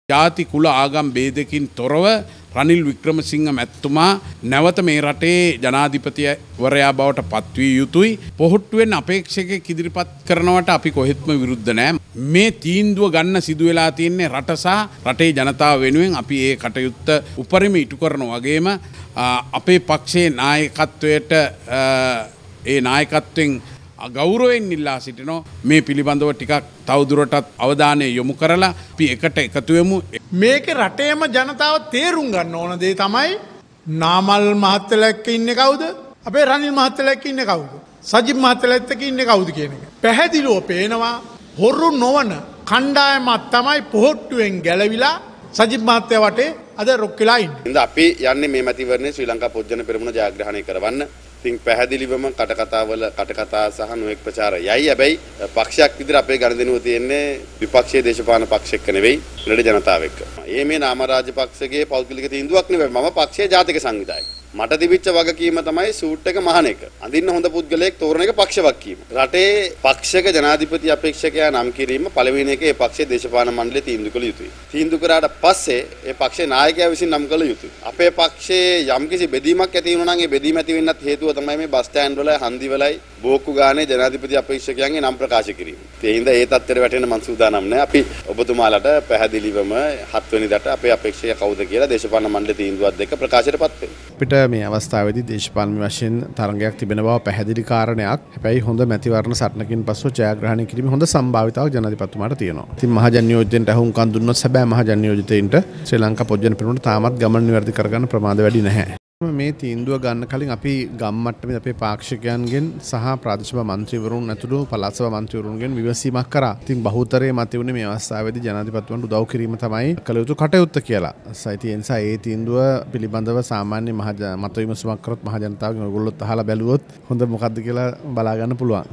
ජාති කුල ආගම් ભેදකින් තොරව රනිල් වික්‍රමසිංහ මැතිතුමා නැවත මේ රටේ ජනාධිපතිවරයා බවට පත්විය යුතුයි. පොහොට්ටුවෙන් අපේක්ෂකයෙක් ඉදිරිපත් කරනවට අපි කොහෙත්ම විරුද්ධ නැහැ. මේ තීන්දුව ගන්න සිදු වෙලා තියෙන්නේ රට සහ රටේ ජනතාව වෙනුවෙන්. අපි ඒ කටයුත්ත උපරිම ඉටු කරන වගේම අපේ පක්ෂයේ නායකත්වයට ඒ නායකත්වයෙන් ගෞරවයෙන් ඉල්ලා සිටිනවා මේ පිළිබඳව ටිකක් තවදුරටත් අවධානය යොමු කරලා අපි එකට එකතු වෙමු. මේකේ රටේම ජනතාව තේරුම් ගන්න ඕන දේ තමයි නාමල් මහත්තයලා එක්ක ඉන්නේ කවුද? අපේ රනිල් මහත්තයලා එක්ක ඉන්නේ කවුද? සජිත් මහත්තයලා එක්ක ඉන්නේ කවුද කියන එක. පැහැදිලිව පේනවා හොරු නොවන කණ්ඩායමක් තමයි පොහොට්ටුවෙන් ගැලවිලා සජිත් මහත්තයා වටේ අද රොක් වෙලා ඉන්නේ. අපි යන්නේ මේ මැතිවරණේ ශ්‍රී ලංකා පොත්ජන පෙරමුණ ජයග්‍රහණය කරවන්න. ඉතින් පැහැදිලිවම කටකතා සහ නොඑක් ප්‍රචාර යයි. හැබැයි පක්ෂයක් විදිහට අපේ ගණදෙනුව තියෙන්නේ විපක්ෂයේ දේශපාලන පක්ෂ එක්ක නෙවෙයි රට ජනතාව එක්ක. මේ නාම රාජපක්ෂගේ පෞද්ගලික තීන්දුවක් නෙවෙයි. මම පක්ෂයේ ජාතික සංවිධායක. මට තිබිච්ච වගකීම තමයි සූට් එක මහන එක. අඳින්න හොඳ පුද්ගලයෙක් තෝරන එක පක්ෂ වගකීම. රටේ පක්ෂයක ජනාධිපති අපේක්ෂකයා නම් කිරීම පළවෙනි එක ඒ පක්ෂයේ දේශපාලන මණ්ඩලයේ තීන්දුව කළ යුතුයි. තීන්දුව කරාට පස්සේ ඒ පක්ෂයේ නායකයා විසින් නම් කළ යුතුයි. අපේ පක්ෂයේ යම්කිසි බෙදීමක් ඇති වුණා නම් ඒ බෙදීම ඇති වෙන්නත් හේතුව තමයි මේ බස් ස්ටෑන්ඩ් වල හන්දි වලයි බෝක්කු ගානේ ජනාධිපති අපේක්ෂකයන්ගේ නම් ප්‍රකාශ කිරීම. ඒ හින්දා ඒ තත්ත්වෙට වැටෙන්න මම සූදානම් නැහැ. අපි ඔබතුමාලට පැහැදිලිවම 7 වෙනිදාට අපේ අපේක්ෂකයා කවුද කියලා දේශපාලන මණ්ඩලයේ තීන්දුවක් දෙක ප්‍රකාශයටපත් වෙනවා. මේ අවස්ථාවේදී දේශපාලන වශයෙන් තරංගයක් තිබෙන බව පැහැදිලි කාරණයක්. හැබැයි හොඳ මැතිවරණ සටනකින් පසුව ජයග්‍රහණය කිරීමේ හොඳ සම්භාවිතාවක් ජනාධිපතිතුමාට තියෙනවා. ඉතින් මහජන නියෝජිතයින්ට අහුම්කම් දුන්නොත් සැබෑ මහජන නියෝජිතයින්ට ශ්‍රී ලංකා පොත්ජන පෙරමුණ තාමත් ගමන නිවැරදි කරගන්න ප්‍රමාද වැඩි නැහැ. මේ තීන්දුව ගන්න කලින් අපි ගම් මට්ටමේ අපේ පාක්ෂිකයන්ගෙන් සහ ප්‍රාදේශීය මන්ත්‍රීවරුන් ඇතුළු පළාත් සභා මන්ත්‍රීවරුන්ගෙන් විමසීමක් කරා. ඉතින් බහුතරයේ මත වුණේ මේ අවස්ථාවේදී ජනාධිපතිතුමන්ට උදව් කිරීම තමයි කළ යුතු කටයුත්ත කියලා. ඒ නිසා ඒ තීන්දුව පිළිබඳව සාමාන්‍ය මත විමසීමක් කරොත් මහ ජනතාවගෙන් ඔයගොල්ලොත් අහලා බැලුවොත් හොඳ මොකද්ද කියලා බලා ගන්න පුළුවන්.